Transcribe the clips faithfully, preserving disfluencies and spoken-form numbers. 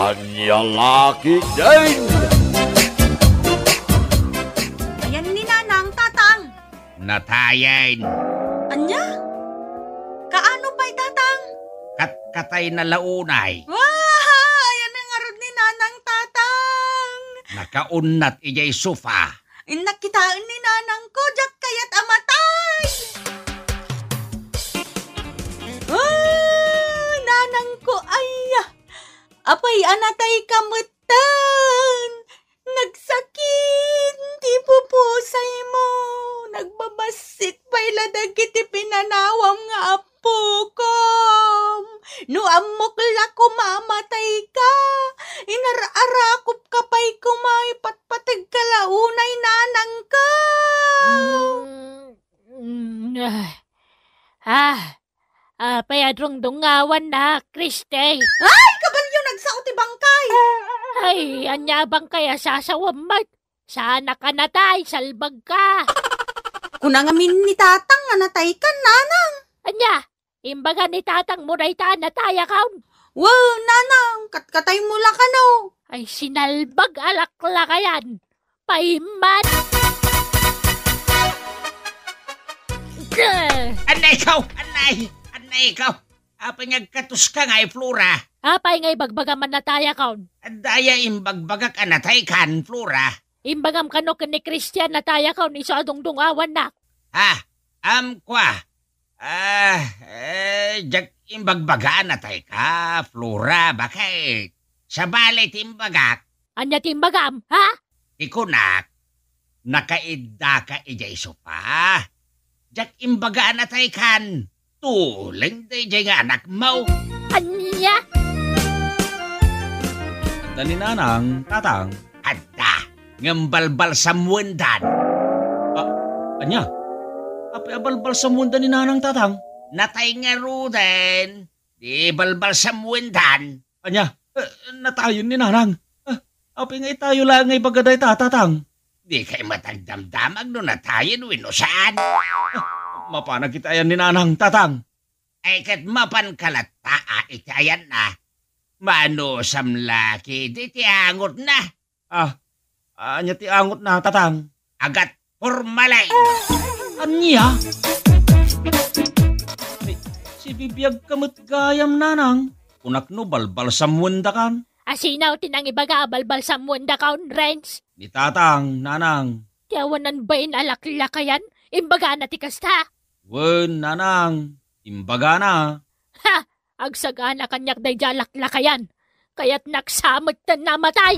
Anya laki din! Ayan ni Nanang, Tatang. Natayan. Anya? Kaano pa'y Tatang? Kat-katay na launay. Wah! Ayan ang arod ni Nanang, Tatang. Nakaunat ijay sofa. Inakitaan ni Nanang ko, jak kaya't amatay. Ah, Nanang ko, ay, apay anatay kamutan. Nagsakit, di pupusay mo. Nagbabasit pa'y ladagit ipinanawam nga apo ko. No amok la kumamatay ka. Inararakop ka pa'y kumay patpatag kalaunay Nanang ka. Mm, ah, ah, ah, payadrong dungawan na, Kriste. Ay, kabalyo nagsauti bangkay. Ay, anya bang kaya sasawamat? Sana ka natay, salbag ka. Kunangamin ni Tatang nga natay ka, Nanang. Anya, imbaga ni tatang mo na ita nataya kaun. Wow, Nanang, katkatay mo la ka no. Ay, sinalbag alakla kayan. Paiman. Gah! Anay ikaw! Anay! Anay ikaw! Apanyag katus ka nga, Flora. Apay ngay bagbagaman nataya kaun. Daya imbagbagak anatay kan, Flora. Imbagam kano ni Christian nataya kaun iso adong dungawan na. Ha? Am kwa? Ah, eh, jak imbagbaga anatay ka, Flora. Bakit? Sa balay timbagak, Anya timbagam, ha? ikunak, nakaidda ka ijay sopa. Jak imbaga anatay kan, tuling da ijay nga anak mo. Anya? Dani Nanang, Tatang. Adda, ngambalbal sa muwendan. Anya? Apay abalbal sa munda ni Nanang, Tatang. Natay nga ruden. Di balbal sa muwendan. Anya? Uh, natayon ni Nanang. Uh, apay nga itayo lang ngay bagaday ta, Tatang. Di kay matagdamdamag no natayin wino saan. Mapana kita yan ni Nanang, Tatang. Ay kat mapan kalataa itayan na. Mano samlaki di tiangot na. Ah, anya ti angot na, Tatang. Agat formalay. Anya? Ay, si bibiyag kamot gayam, Nanang. Unak no balbal sa munda kan. Asinaw tinang ibaga balbal sa munda kaun, Renz. Ni Tatang, Nanang. Tiyawanan ba in alakla kayan? Imbaga na tikasta. Wen, Nanang. Imbaga na. Ha! Agsagana kanyak day jalakla kayan. Kaya't naksamot na namatay.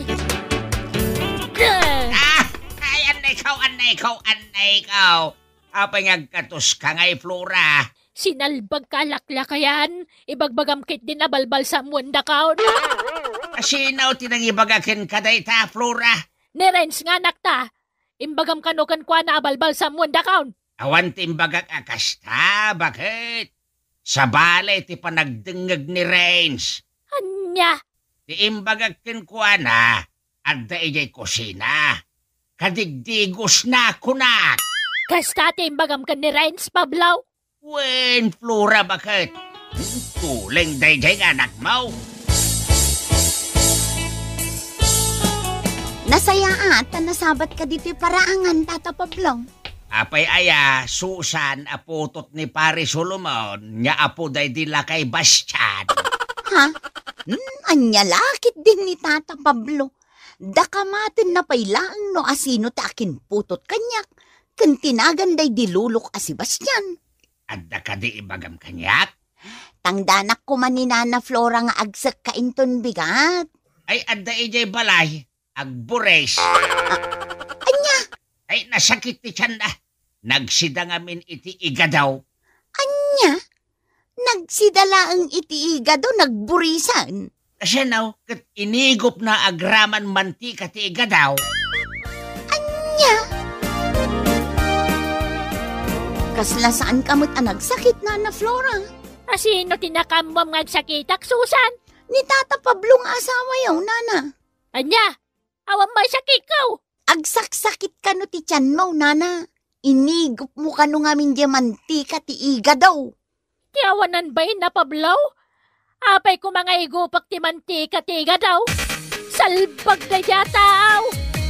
Gah! Ah! Ay, anay ikaw, anay ikaw, anay ikaw. Apay nga katus ka ngay, Flora. Sinalbag ka lakla kayan. Ibagbagam kit din na balbal sa munda kaun. Asinaw tinang ibagakin ka day ta, Flora. Ni Renz nga nakta. Imbagam kanukan kwa na balbal sa munda kaun. Awan timbagak akasta, bakit? Sa balay ti panagdengag ni Rains. Anya? Ti imbagak kin kwa na, adda ijay kusina. Kadigdigos na kunak. Kasta ti imbagam ka ni Renz, Pablaw. Wen, Flora, bakit? Tuling day jay anak mo. Nasaya at nasabat ka dito paraangan, Tata Pablo. Apay aya, Susan, aputot ni Pare Solomon, nya apo day dila kay Bastian. Ha? Hmm, anya lakit din ni Tata Pablo. Dakamatin na pailaan no asino ta akin putot kanyak. Kantinagan day dilulok a Sebastian. Adda ka di ibagam kanyak? Tangdanak ko man ni Nana Flora nga agsak ka inton bigat. Ay adda ijay balay, agbures. Anya? Ay nasakit ti tiyan na. Nagsida ngamin iti iga daw. Anya? Nagsidala ang itiiga do nagburisan. Kasi naw, kat inigop na agraman mantika ti iga daw. Anya? Kasla saan kamot ang nagsakit, Nana Flora? Asino tinakamwam nga sakitak, Susan? Ni Tata Pablo nga asawa yaw, Nana. Anya? Awam may sakit ko. Agsaksakit ka no ti tiyan mo, Nana. Inigop mo ka no ngamin diamantika ti iga daw. Tiyawanan ba na Pablaw? Apay ko mga igupak ti mantika-tiga daw. Salbag na yataw.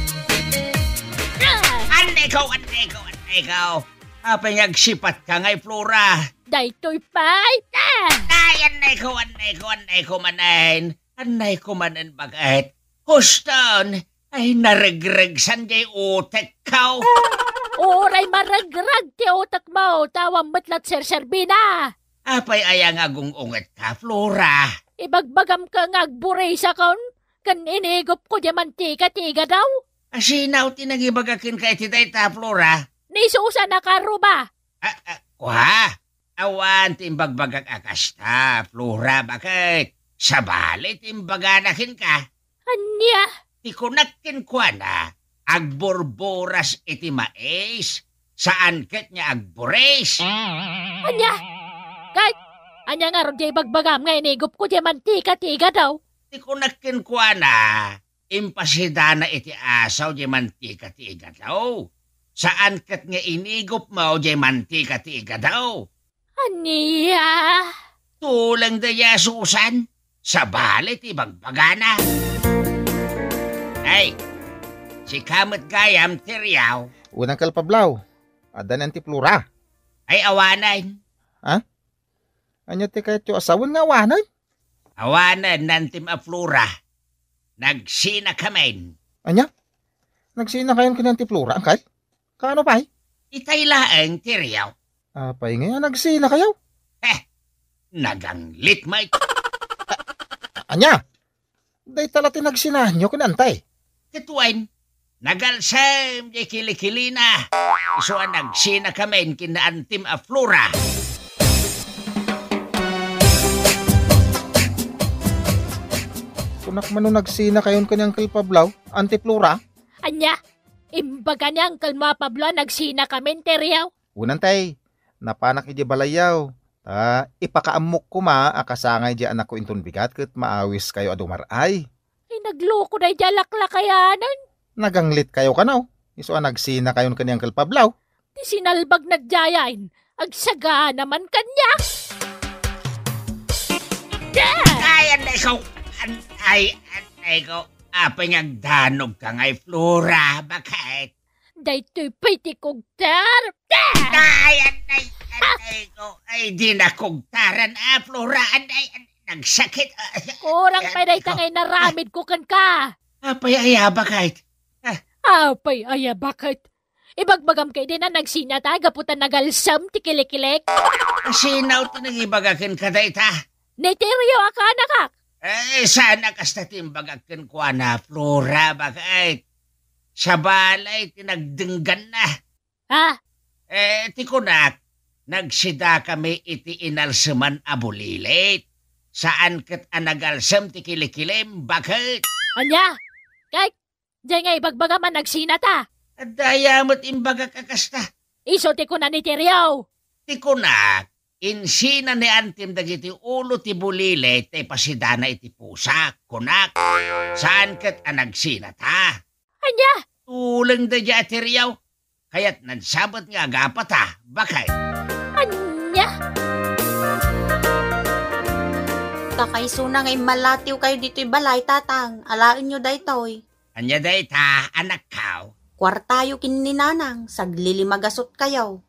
Ah, An ikaw, an ikaw, an ikaw. Apay ngagsipat ka ngay, Flora. daytoy pay. Ah, Ay, an ikaw, an ikaw, an ikaw manan. An ikaw manan bagay. Huston, ay naregreg sanjay utek kaw. oray maragrag ti utak mo. Tawang matlat ser-serbina. Apay ayang agungunget ka, Flora. Ibagbagam ka ngagburay sa kon. Kan inigop ko di mantika-tiga daw. Asinaw tinagibagakin ka iti dayta, Flora. Ni Susa na karo ba? Ah, ah, kuha. Awan timbagbagak akasta, Flora, bakit? Sa bali timbaganakin ka. Anya? Tikunakin kwa na. Agborboras iti mais. Saan ket niya agbores? Anya? Kahit, anya nga ron di bagbagam nga inigop ko di mantika-tiga daw. Tikunakin kwa na. Impasida na iti asaw di mantika-tiga daw. Saan ket nga inigop mo di mantika-tiga daw? Anya? Tulang daya Susan. Sa balit ibagbagana. Ay, si Kamot Gayam Tiryaw Unang kalpablaw. Adan ang ti Flora. ay awanan. Anya ti kayo asawan nga awanan. Awanan nantim a Flora. Nagsina kamen. Anya? Nagsina kayon ka ng ti Flora, angkal? Kaano pa Itay laeng Tiryaw. Apay ngayon nagsina kayo. Eh, naganglit may Anya? Day tala ti nagsinahan nyo kinantay. katuan. Nagalsam di kilikilina. Iso ang nagsina kamen kinaantim a Flora. Kunak man nung nagsina kayon kanyang kalpablaw, anti Flora. Anya? Imbaga niya ang kalma Pablo nagsina kami teriyaw. Unantay, napanak iti balayaw. Ta, ipakaamok ko ma, akasangay di anak ko inton bigat ket maawis kayo adumaray. Ay nagloko na jalakla kayanan. Naganglit kayo kanaw. Iso ang nagsina kayon kanyang kalpablaw. Di sinalbag nagjayain. Agsaga naman kanya. Yeah! Ay, anay ko. An- ay, anay ko. Apay ngagdanog ka ngay Flora. Bakit? Daytoy piti kogtar. Ay, anay, anay ko. Ay, di na kugtaran, ah, Flora. Anay, anay, nagsakit. Ah, Kurang pa day tangay naramid ko kan ka. apay aya, bakit? Apay aya bakit? Ibagbagam kay din na nagsinya ta gaputan nagalsam ti kilikilek. Asinaw tinagibagakin ka dayta. Neteryo aka nakak. Eh, sana kasta timbagakin ko na, Flora. Bakit? Sa balay, tinagdenggan na. Ha? Eh, tikunak, nagsida kami iti inalseman abulilit. Saan ket anagalsam ti kilikilim, bakit? Anya? Kay, diyan nga ibagbaga man nagsina ta. Adayamot imbaga kakasta. Iso ti ko na ni Teriyaw. Tikunak, insina ni antim dagiti ulo ti bulilit tay pasidana iti pusak, kunak. Saan ket anagsina ta? Anya? Tulang da dya teriyaw. Kaya't nagsabot nga agapa ta, bakit? Anya? Kakaisuna ngay malatiw kayo dito'y balay, tatang. Alain nyo daytoy. Anya day ta, anak kaw. Kwartayo kininanang, saglilimagasot kayo.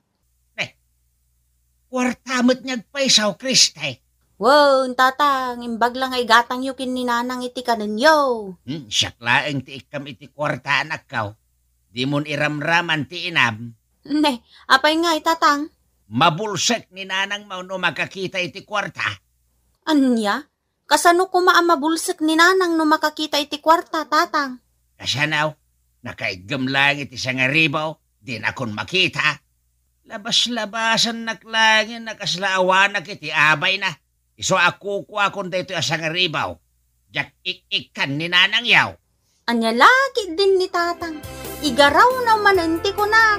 Kwartamot niyagpaisaw, Kriste. Wow, tatang, imbag lang ay gatang yu kininanang iti kanunyo. Hmm, siyaklaeng ti ikam iti kwarta, anak kaw. Di mon iramraman ti inam. Ne, apay nga ay tatang. Mabulsek ni nanang mau no makakita iti kwarta. Anya? Kasano ko maamabulsik ni nanang no makakita iti kwarta, tatang? Kasanaw, nakaigam lang iti sangaribaw, di na kon makita. Labas-labasan naklangin, nakaslaawanak iti abay na. Iso ako ko akong dito asangaribaw. Jak ik-ikan ni nanang yaw. Anya lagi din ni tatang. Igaraw na mananti ko na.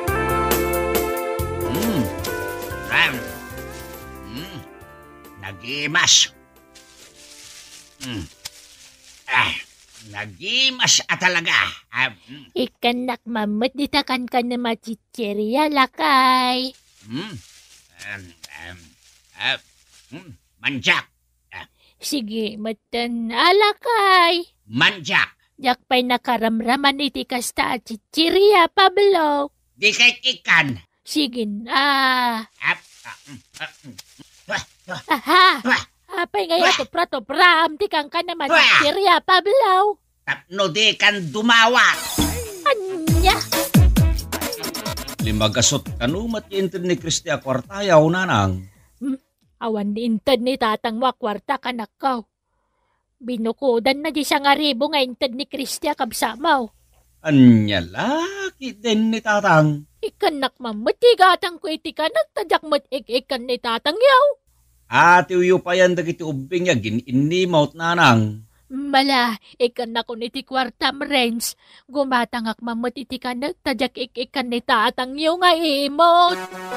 Hmm. Um. Hmm. Nagimas. Hmm. Ah, nagimas at talaga. Ah, hmm. Ikanak mamut ditakan ka na machicherya lakay. Hmm. Um, um, ah, hmm. Manjak. Ah, Sige, matan alakay. Manjak, Jak pa'y nakaramraman iti kasta at chichirya, Pablo. di kay ikan. Sige na. Ap, ah, mm, ah, mm. Wah, wah, Aha. wah. Apay ngayon to prato pram. Tikang ka naman Wah! chichirya, Pablo. Tapno di kan dumawa. Anya. Limagasot kanumat intin ni Kristi a kwartayaw nanang. Awan ni inted ni tatang wakwarta kanakaw. Binukudan na di siya nga ribo nga inted ni Kristia kabsamaw. Anya laki din ni tatang. Ikanak mamatigatang ko iti ka nagtadyak mat ik-ikan ni tatang yaw. Ati uyo pa yan dagiti ubing ya gin-inimaut nanang. Mala, ikan na ko niti kwartam rens. Gumatangak mamat iti ka nagtadyak ik-ikan ni tatang yaw nga imot.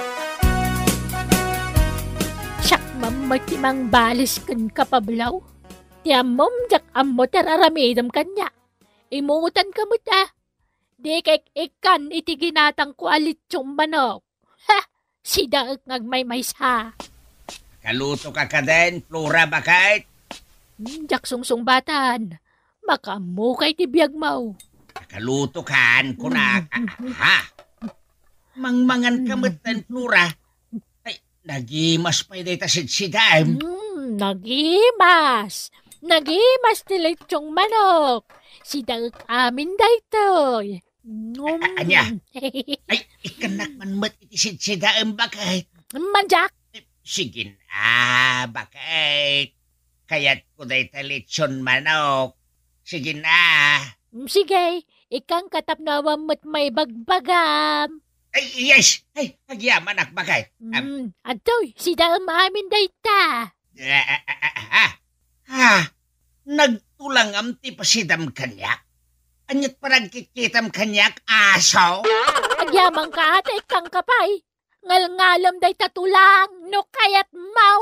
Siyak mamat imang balis kan kapablaw. Tiyamom jak ammo tararamidam kanya. Imutan ka mo ta. Di kay ikan iti ginatang ko alitsong manok. Ha! Sida ngagmay may sa. Kaluto ka ka din, Flora bakit? Jak sungsung batan. Makamukay ti biyag mau. Kaluto kan, kunak. Ha? Mangmangan kamatan, Flora. Ay, nagimas pa iti tasid-sidam. Hmm, nagimas. Nagimas ti lechong manok. Sida amin daytoy. Um, A- anya? Ay, ikanak man mat iti sidsidam bakit? Manjak. Sige na, bakit? Kaya't ko day talitsyon manok. Sige na. Sige, ikang katapnawam mo't may bagbagam. Ay, yes! Ay, agyaman ak bakit? Um, Hmm, atoy, sida amin dayta. ah, ah, ah, ah, ah. Ha? Nagtulang am ti pasidam kanyak? Anyat parang kikitam kanyak aso? Agyamang ka ate ikang kapay. Ngal-ngalam day tatulang, no kayat mau.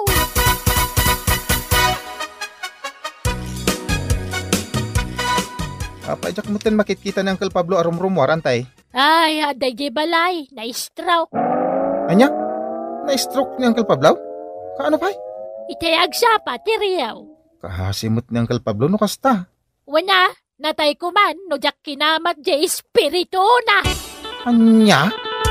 Apa jak mo tin makikita ng Uncle Pablo arum-rumwar antay. Ay, aday di balay, na-stroke. Anya? Na-stroke ni Uncle Pablo? Kaano pa? Itayag siya pa, tiriyaw. Kahasimot ni Uncle Pablo no kasta. Wana, natay ko man, no jak kinamat di espiritu na. Anya?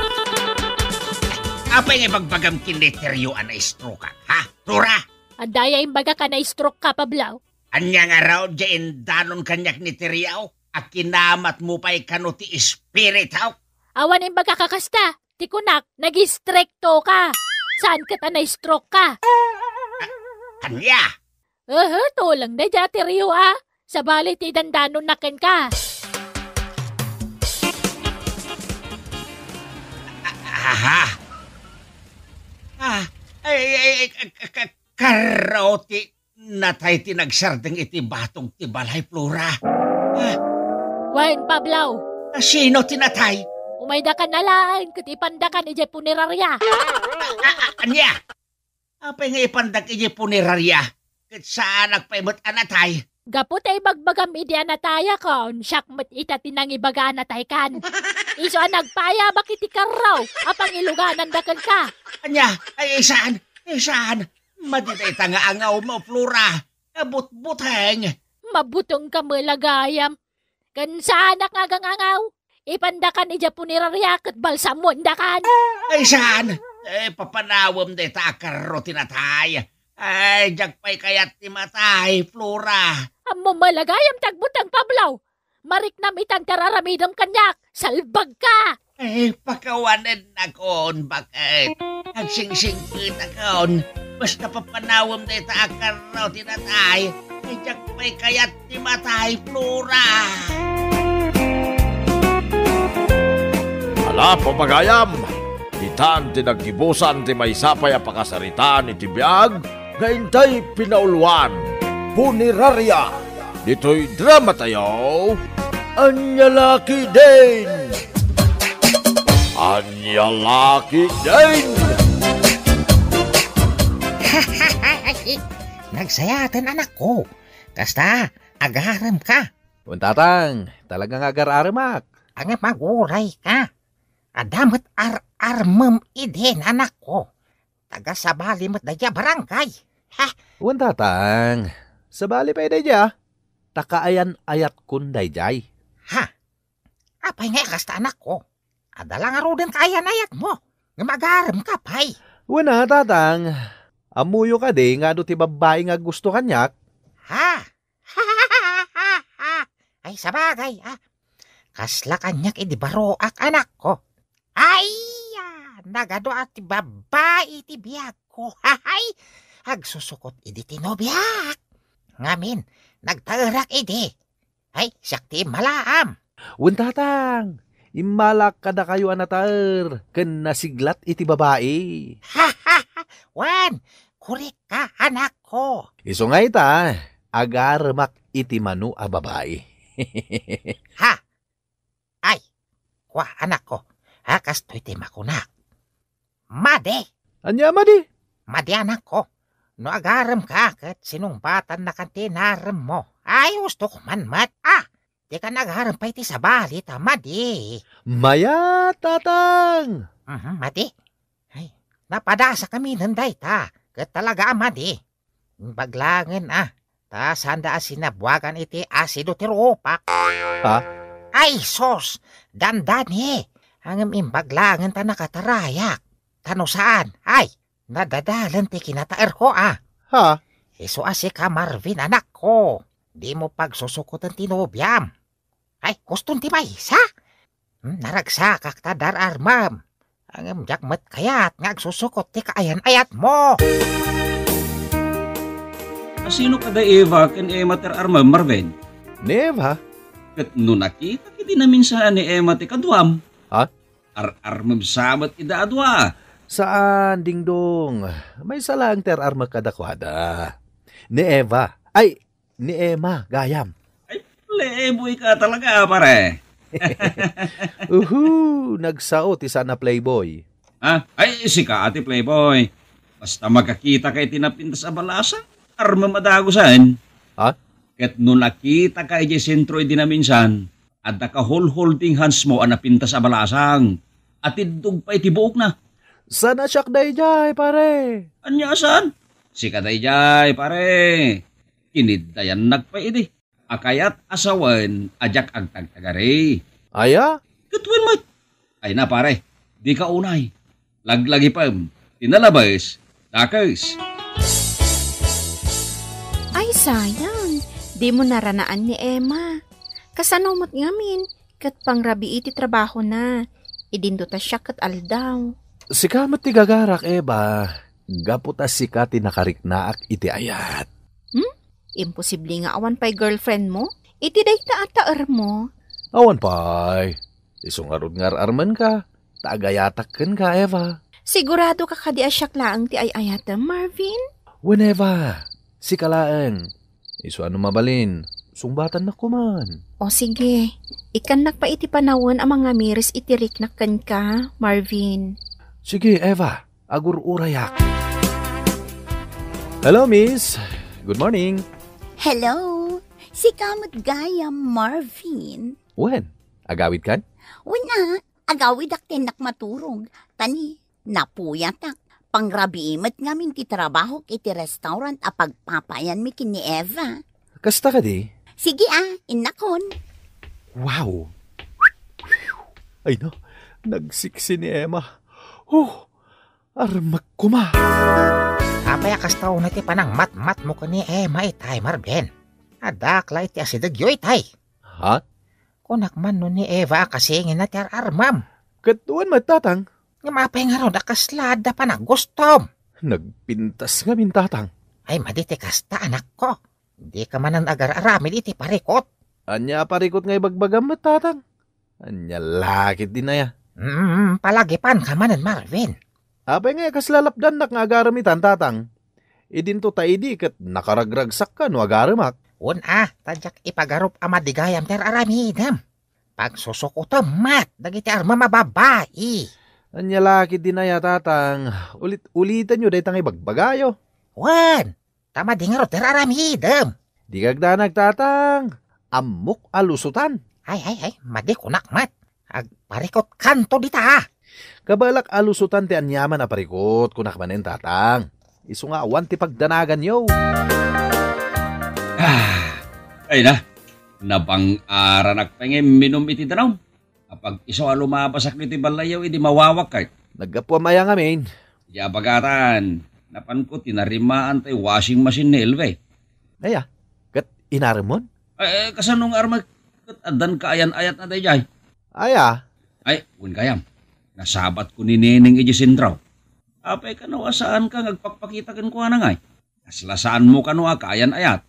Apa yung ibagbagam kiniteryo na stroke ka? Ha? Flora? Andaya imbaga ka na-stroke ka, Pablaw. Anya nga raw dyan danon kanyak ni Teriaw at kinamat mo pa'y kano ti spirit haw. Awan imbaga ka kasta, tikunak, nag-strekto ka. Saan ka ta na-stroke ka? Kanya? Uh, tulang na dya, tiriyo ah. Sa balit idandanon nakin ka. Aha. Ah, ay, ay, ay, k- karoti natay tinagsardeng iti batong ti balay, Flora. Ah, Wain, Pablaw. sino tinatay? Umayda ka nalaan, katipanda ka ni Jay Punerarya. Ah, anya? Apay nga ipandag iti punerarya. Kat saan nagpaimot anatay? Gapot ay bagbagam idi anataya kon, siyak mat ita tinang ibaga anatay kan. Iso ang nagpaya bakit ikaraw, apang iluganan dakan ka. Anya? Ay, saan? Ay, saan? Maditay tanga angaw mo, Flora. Abot-buteng. Mabutong ka malagayam. Kan saan nakagangangaw? Ipandakan ni Japunirarya kat balsamon dakan. Ay, saan? Eh, papanawam de takaro tinatay. Ay, jagpay kayat ti matay, Flora. Amo malagayam tagbutang Pablaw. Marik nam itan kararamidam kanyak, salbag ka. Eh, pakawanan na kon, bakit? Agsingsing na kon. Basta papanawam de takaro tinatay. Ay, jagpay kayat ti matay, Flora. Ala, papagayam! Itan tinaggibusan ti may sapay a pakasaritaan iti biyag, ngaintay pinauluan, Punerarya. Dito'y drama tayo, Anyalaki din! Anyalaki din! Nagsayatan anak ko. Kasta, agaram ka. Untatang, talagang agar-aramak. Ang maguray ka. Adamat ar-armam idin anak ko. Taga sabali mat daya barangay. Ha? Untatang, Sa bali pa dayjay, takaayan ayat kun dayjay. Ha? Apay nga kasta anak ko. Adala nga ro din kaayan ayat mo. Nga mag-aram ka, pay. Wala, tatang. Amuyo ka di nga do ti babae nga gusto kanyak. Ha? Ay, sabagay, ha? Kasla kanyak idi baroak anak ko. Ay, ah, nagado at ti babae ti biyag ko. Hay, agsusukot idi tinobyak. Ngamin, nagtaarak idi. Ay, siyak ti malaam. Wen, tatang. Imalak kada kayo anatar. Ken nasiglat iti babae. Ha, ha, ha. Wan, kurik ka, anak ko. Iso nga ita, agarmak iti manu a babae. Ha? Ay, kwa anak ko. Ha, kastoy ti makunak. Made, Anya ma di? made anak ko. No agaram ka, kat sinumbatan na kantinaram mo. Ay, gusto ko man mat. Ah, di ka nagaram pa iti sa balit, ha, made. Maya, tatang. Mhm, made. Ay, napadasa kami nanday ta. Kat talaga, made. Baglangan, ah. Ta, sanda sinabwagan iti asido ti ropak. Ha? Ay, sos! Dandan eh! Ang imbaglangan ta nakatarayak. Tano saan? Ay, nadadalan ti kinataer ko ah. Ha? Iso asi ka Marvin anak ko. Di mo pagsusukutan tinobyam. Ay, guston ti maysa? Hmm, naragsakak ta dararmam. Ang imjakmat kayat ngagsusukot ti kaayan-ayat mo. Asino kada Eva ken Emma ter arma Marvin? Neva? Ket no nakita kiti namin sa ni Emma ti kadwam. Ha? Ar-armam sabat ida adwa. Saan, dingdong? May salang ter arma kadakwada. Ni Eva. Ay, ni Emma, gayam. Ay, playboy ka talaga pare. Uhu, nagsao ti sana playboy. Ha? Ay, si ka ati playboy. Basta magkakita kay tinapintas a balasa, arma madagusan. Ha? Ket no nakita kay di sentro di na minsan, adda ka hol-holding hands mo ang napintas a balasang. At idug pa iti buok na. Sana siyak dayjay, pare. Anya saan? Si kadayjay pare. Kiniddayan nagpaidi. Akayat asawan, ajak ang tagtagari. Aya? Katwin mo. Ay na pare, di ka unay. Laglagi pa, tinalabas, takas. Ay, sayang. Di mo naranaan ni Emma. Kasanumot ngamin, kat pangrabi iti trabaho na. Idinto ta siya kat aldaw. Sikamat ti gagarak, Eba. Gaputa sika ti nakariknaak iti ayat. Imposible nga awan pa'y girlfriend mo. Iti day taataar mo. Awan pay. Isungarod ngar arman ka. Taagayatakkan ka, Eva. Sigurado ka kadi asyak laang ti ay ayata, Marvin? Whenever. Sikalaan. Isu ano mabalin. Sungbatan na kuman. O sige, ikan pa iti panawon ang mga miris itirik nakkan ka, Marvin. Sige, Eva. Agur urayak. Hello, miss. Good morning. Hello, si kamot gayam Marvin. When? Agawid kan? Una, agawid ak tinak maturog. Tani, napuyatak. Pangrabiimat ngamin ti trabaho iti restaurant a pagpapayan mi kini Eva. Kasta ka di? Sige ah, inakon. Wow! Ay no, nagsiksi ni Emma. Oh, armak kuma. Apay akastaw na ti panang mat-mat mo ko ni Emma itay Marvin. Adakla iti asidagyo itay. Ha? Kunak man nun ni Eva kasingin na ti armam. Katuan matatang. Nga mapay nga ron akaslada pa na gustom. Nagpintas nga mintatang. Ay maditi kasta anak ko. Di ka man ang agar-aramid iti parikot. Anya parikot nga ibagbagam matatang. Anya lakit din na ya. Hmm, palagipan ka manan Marvin. Apay nga kaslalapdan nak nga agaramitan tatang. Idinto ta idi kat nakaragragsak ka no agaramak. Un ah, tadyak ipagarup amadigayam ter aramidam. Pag susukutam mat, dagiti arma mababai. Anya lakit din na ya tatang. Ulit-ulitan nyo dahi tang ibagbagayo. Wan, tama di nga ro ter aramidam. Di kagdanag tatang. Amok alusutan. Ay, ay, ay, madi kunak mat. Ag parikot kanto dita. Kabalak alusutan ti anyaman na parikot kunak manen tatang. Isu nga awan ti pagdanagan yo. Ah, ay na, nabang-aranak pa nga minom iti danaw. Kapag iso a lumabasak niti balayaw, iti mawawak kay. Naggapuan maya nga, min. Iya bagatan, napan ko tinarimaan tay washing machine ni Elve. Aya, kat inaramon? Ay, kasanong arma, kat adan kaayan-ayat na tayo jay. Aya, Ay, kun kayam, nasabat ko ni Neneng iji sindraw. Apay ka no, asaan ka ngagpakpakita kan ko na ngay. Naslasaan mo ka no, kaayan-ayat.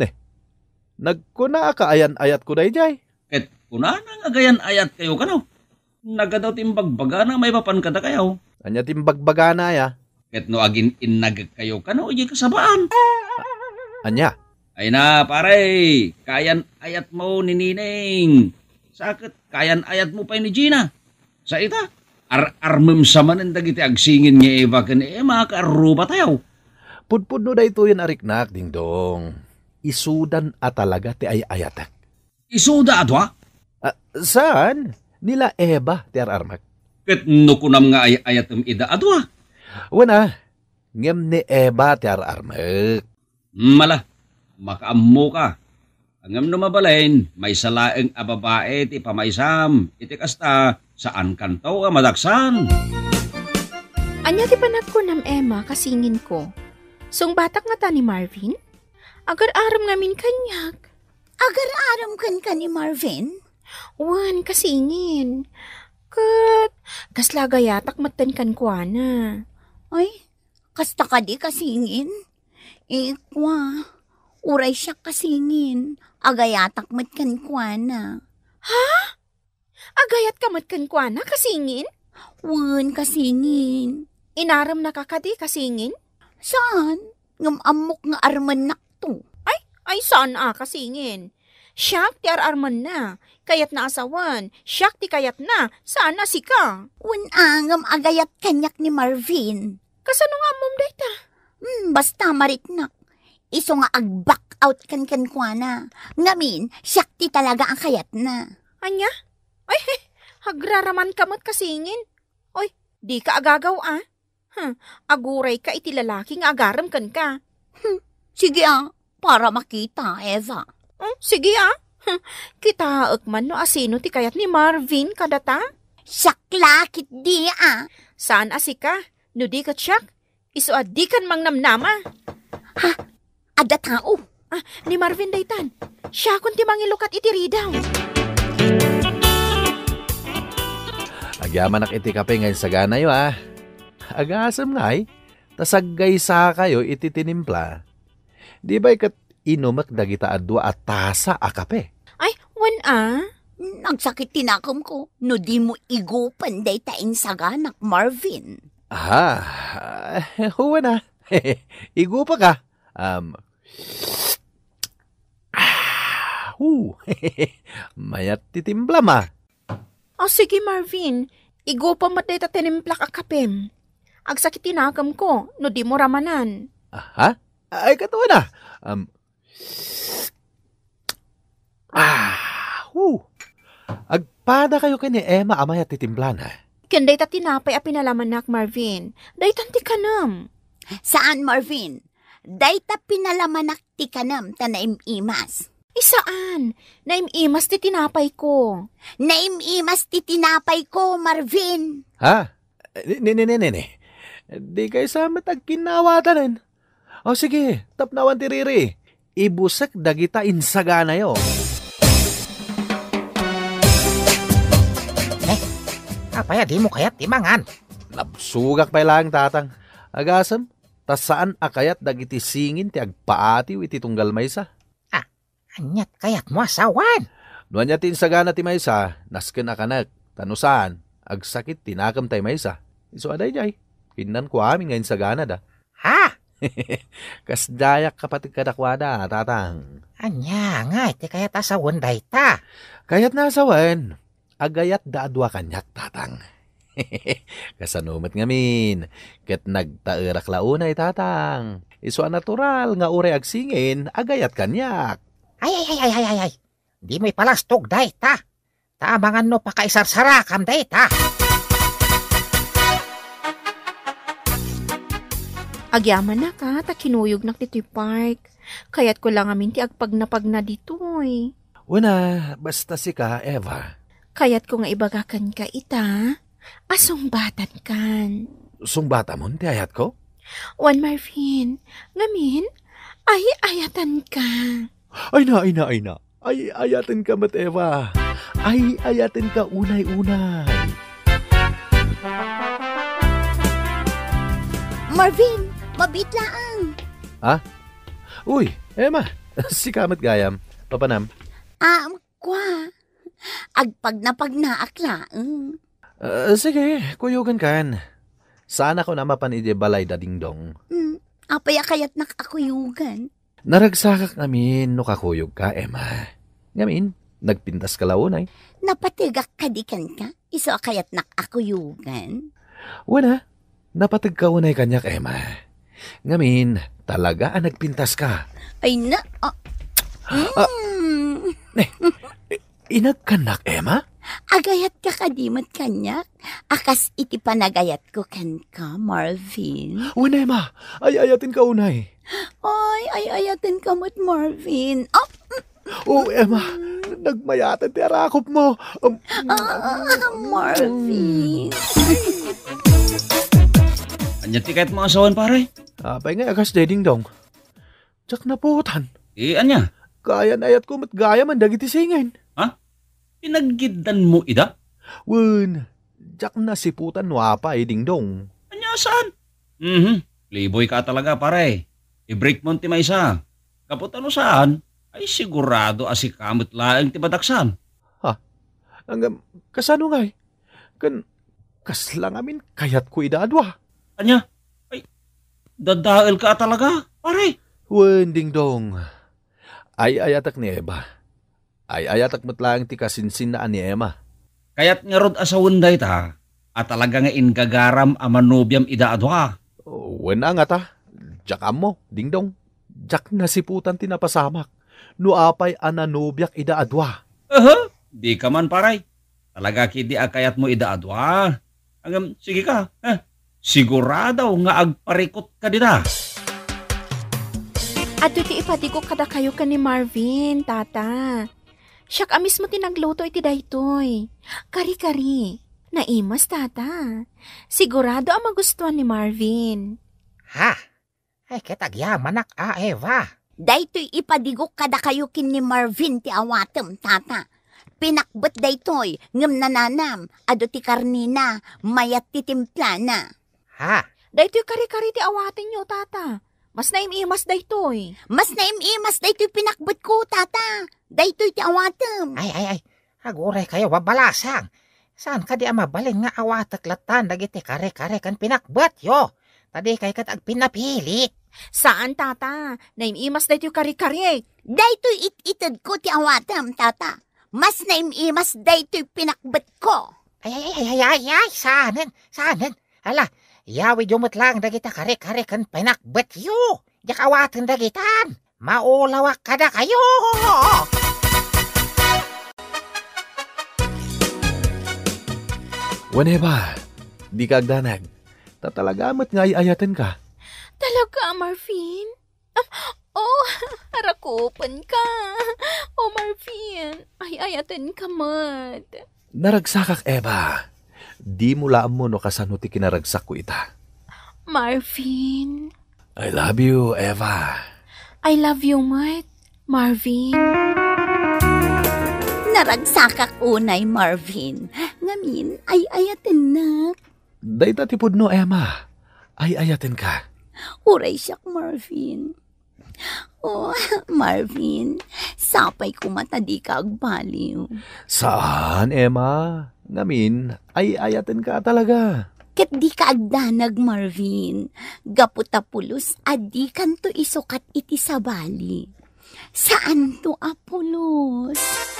nagkuna ka ayan-ayat ko dayjay. Ket kuna nang agayan-ayat kayo ka no. Nagadaw timbagbaga na may papan kada kayo. Anya timbagbaga na ya. Ket no agin inag kayo ka no, iji kasabaan. Anya, Ay na, pare, kayan ayat mo ni Nineng. Sakit, kayan ayat mo pa ni Gina. Sa ita, ar-armem sa manan dagiti agsingin nga Eva kan Emma, kaaruba tayo. pudpud no dayto yan ariknak, dingdong. Isudan a talaga ti ay ayatak. Isuda ato ha? Ah, saan? Nila Eba ti ararmak. Ket no kunam nga ay ayatem ida ato ha? Wana, ngem ni Eba ti ararmak. Mala, makaammo ka. Angam no mabalain, may salaeng a babae ti pamaysam. Iti kasta, saan kantaw a madaksan? Anya ti panag ko nam Emma kasingin ko. Sung batak nga ta ni Marvin? Agar-aram ngamin kanyak. Agar-aram kan ka ni Marvin? Wan, kasingin. Kat, kaslagayatak matan kan kwa na. Ay, kasta ka di kasingin? Ikwa, uray siya kasingin. Agayatak mat kan kwa na. Agayat ka matan kwa na, kasingin? Wan, kasingin. Inaram na kakadi, kasingin? Saan? Ngamamok nga arman na to. Ay, saan ah, kasingin? Siyak ti ar-arman na. Kayat na asawan. Siyak ti kayat na. Saan na si ka? Wan angam agayat kanyak ni Marvin. Kasano nga mom dayta? Hmm, basta mariknak. Iso nga ag-back out kan kan kwa na. Ngamin, siyak ti talaga ang kayat na. Anya? Ay, hagraraman kamot kasingin. Oy, di ka agagaw ah. Huh, aguray ka iti lalaki nga agaram kan ka. Sige ah, para makita, Eva. Oh, sige ah. Huh, kita akman no asino ti kayat ni Marvin kadata? Siyaklakit di ah. Saan asika? No di ka siyak? Iso di kan mang namnama. Ada tao. Ah, ni Marvin daytan. Siya kun ti mangilukat iti ridaw. Agyaman ak iti kape ngayon sa ganayo ah. Agasam nga ay, tasaggay sa kayo iti tinimpla. Di ba ikat inumak dagita adwa at tasa a kape? Ay, wan ah. Nagsakit tinakam ko. No di mo igupan day taing saganak, Marvin. Ah, huwa na. Igo pa ka. Um, ah, hu. Mayat titimpla ma. Oh, sige Marvin. Igo pa matay ta tinimplak a kapem. Agsakit tinakam ko, no di mo ramanan. Aha? Ay, katuwa na. Um, ah, hu. Agpada kayo kini Emma amay at titimpla na. Kanday ta tinapay a pinalaman nak, Marvin. Day tanti kanam. Saan, Marvin? Day ta pinalamanak ti kanam ta naimimas. Isaan? Naimimas ti tinapay ko. Naimimas ti tinapay ko, Marvin. Ha? Ni, ni, ni, ni, ni. Di kayo sa matag kinawatanin. O sige, tapnawan ti Riri. Ibusak dagita insagana yo. Apaya di mo kayat timangan. Nabsugak pa lang tatang. Agasam, tas saan akayat dagiti singin ti agpaatiw iti tunggal maysa? Anyat kayat mo asawan. Nuan niya ti insagana ti maysa, nasken akanak, tanusan, agsakit tinakam tay maysa. Iso aday jay, kinan ko amin ngayon sagana da. Ha? Kas dayak kapatid kadakwada, tatang. Anya nga, iti kayat asawan day ta. Kayat na asawan, agayat da adwa kanyak, tatang. Kasanumat ngamin, ket nagtairak launay, tatang. Iso natural nga ure agsingin, agayat kanyak. Ay, ay, ay, ay, ay, ay. Di mo ipalastog day ta. Tamangan no pakaisarsarakan day ta. Agyaman na ka, ta kinuyog nak ti park. Kayat ko lang amin ti agpagnapag na ditoy. Una, basta si ka, Eva. Kayat ko nga ibagakan ka ita. Asong batan kan. Sungbata mo, ti ayat ko? Wan Marvin, ngamin, ay ayatan ka. Ay na, ay na, ay na. Ay ayatin ka, mat Eva. Ay ayatin ka unay-unay. Marvin, mabitlaan. Uy, Emma, si kamat gayam. Papanam. Ah, kwa. Agpag na pag naaklaan. Uh, sige, kuyugan kan. Sana ko na mapanidi balay da dingdong. Hmm, apaya kayat nakakuyugan. Naragsakak namin no kakuyog ka, Emma. Ngamin, nagpintas ka launay. Napatigak kadikan ka, iso kayat nakakuyugan. Wala, napatag ka unay kanyak, Emma. Ngamin, talaga ang nagpintas ka. Ay na, ah. Mm. Inagkanak, Emma? Agayat ka kadimat kanyak. Akas iti panagayat ko kan ka, Marvin. Wala, Emma. Ay ayatin ka unay. Ay, ay, ayatin ka mo't Marvin. Oh, Oh, Emma, nagmayatan ti arakop mo. Um, ah, Marvin. Anya ti kahit mga asawan, pare? Apay nga akas deding dong. Tsak na putan. Eh, anya? Kaya na ayat ko mat gaya man dagiti singin. Pinaggidan mo, ida? Wen, tsak na siputan wapa eh ding dong. Anya, saan? Mhm, playboy ka talaga, pare. I-break mo ti may isa. Kapot ano saan? Ay sigurado asikamot laeng ti badaksan. Hanggang kasano nga eh. Kan, kaslang amin kayat ko idadwa. Anya? Ay, dadael ka talaga, pare. Wen, ding dong. Ay ayatak ni Eva. Ay ayatak matlang ti kasinsin na ni Emma. Kaya't nga rod asawon day ta, at talaga nga ingagaram amanubyam idaadwa. Wen nga ta. Jakam mo, ding dong. Jak na siputan ti napasamak. Nuapay ananubyak idaadwa. Aha, di ka man, pare. Talaga kidi akayat mo idaadwa. Hanggang, sige ka, eh, sigurado nga agparikot ka dita. At iti ipatigo kada kayo ka ni Marvin, tata. Siyak amis mo tinagluto iti daytoy. Kari-kari. Naimas, tata. Sigurado ang magustuhan ni Marvin. Ha? Ay, kitagyaman nak, ah, Eva. Daytoy ipadigok kada kayo kin ni Marvin ti awatem, tata. Pinakbet daytoy, ngem nananam, ado ti karnina, mayat ti timplana. Ha? Daytoy kari-kari ti awatin nyo, tata. Mas naimimas daytoy. Mas naimimas daytoy pinakbet ko, tata. Daytoy ti awatem. Ay, ay, ay. Aguray kayo, wabalasang. Saan ka di amabalin nga awatak latan dagiti kare-kare kan pinakbet yo? Tadi kay kat ag pinapilit. Saan, tata? Naimimas daytoy kari-kari. Daytoy it-ited ko ti awatem, tata. Mas naimimas daytoy pinakbet ko. Ay, ay, ay, ay, ay, ay, saanen, saanen. Ala, yawi dumot lang dagita kare-kare kan pinakbet yo. Yak awatan dagitan. Maulawak kada kayo. Wane ba? Di ka agdanag. Tatalagamat nga ayatin ka. Talaga, Marvin? Ah, oh, harakupan ka. Oh, Marvin, ay ayatin ka mat. Naragsakak, Eva. Di mo laam mo no kasano ti kinaragsak ko ita. Marvin. I love you, Eva. I love you, mat. Marvin. Naragsakak unay, Marvin. Ngamin, ay ayatin na. Dayta tipod no, Emma. Ay ayatin ka. Uray siyak, Marvin. Oh, Marvin, sapay ko mata di ka agbaliw. Saan, Emma? Ngamin, ay ayatin ka talaga. Ket di ka agdanag, Marvin. Gaputapulos, adi kan to isukat iti sabali. Saan to apulos?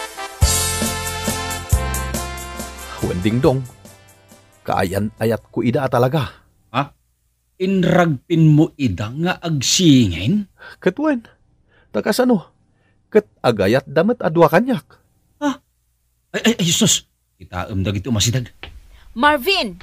Wending dong. Kaayan ayat ko ida talaga. Inragpin mo ida nga agsingin? Katwen, takas ano? Kat agayat damat adwa kanyak. Ay, ay, ay, sus! Kita umdag ito masidag. Marvin!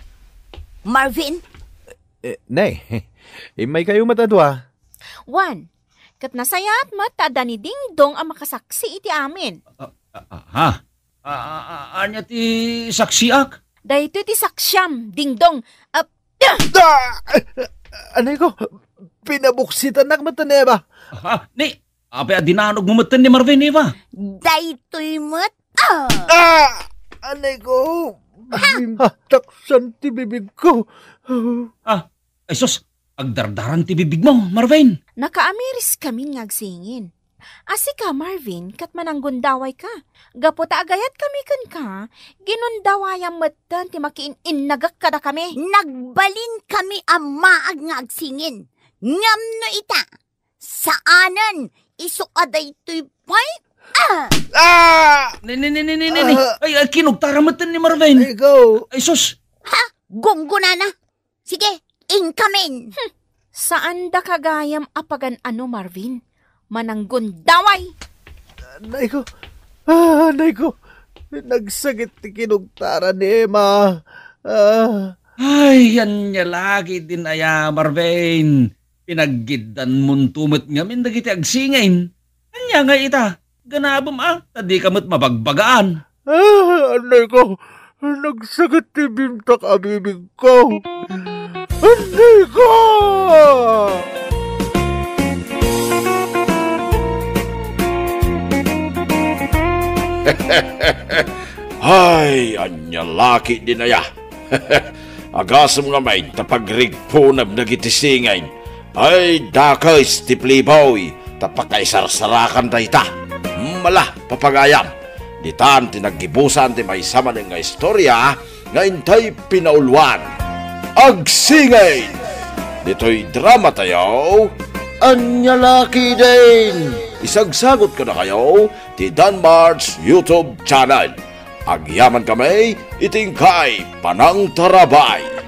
Marvin, Eh, nay, eh, may kayo matadwa. One, Kat nasayat matada ni Dingdong ang makasaksi iti amin. Ah, ah, ha? Ah, ah, ah, anya ti saksiak? Dahito iti saksyam, Dingdong. Uh, Da! Anay ko, pinabuksitan nak mataneba. Ha? Ni, apay dinanog mo matan ni Marvin, Eva. Daytoy mo't, ah! Ah! Anay ko, taksan ti bibig ko. Ah, ay sus, agdardaran ti bibig mo, Marvin. Nakaamiris kami ngagsingin. Asi ka, Marvin, kat mananggundaway ka. Gaputa agayat kami kan ka, ginundawayang matan ti makiin-innagak kada kami. Nagbalin kami ang maag nga agsingin. Ngam no ita, saanan isuaday to'y pay? Ah! Ah! Ni, ni, ni, ni, ni, ni. Ay, ay kinugtara matan ni Marvin. Anay ko, Ay sus, Ha? Gungguna na. Sige, inkamin. Hm, saan da kagayam apagan ano, Marvin? Mananggundaway! anay ko, ah, anay ko, nagsagit ti kinugtara ni Emma. Ah, ay, yan niya lagi din aya, Marvin. Pinaggidan mong tumot nga min dagiti agsingain. Anya nga ita, ganabom ah, tadi kamot mabagbagaan. ah, anay ko, nagsagit ti bintak abibig ko. Anay ko! Ay, anya laki din aya. Agasam nga may tapagrigpunab na gitisingay. Ay, dakais ti playboy, tapakaisarsarakan da ita. Mala, papagayam. Ditan tinaggibusan ti may sama nga istorya, nga intay pinaulwan. Agsingay! Dito'y drama tayo, anya laki din. Isagsagot ka na kayo ti Danmar's YouTube channel. Agyaman kami itingkay Panang Tarabay.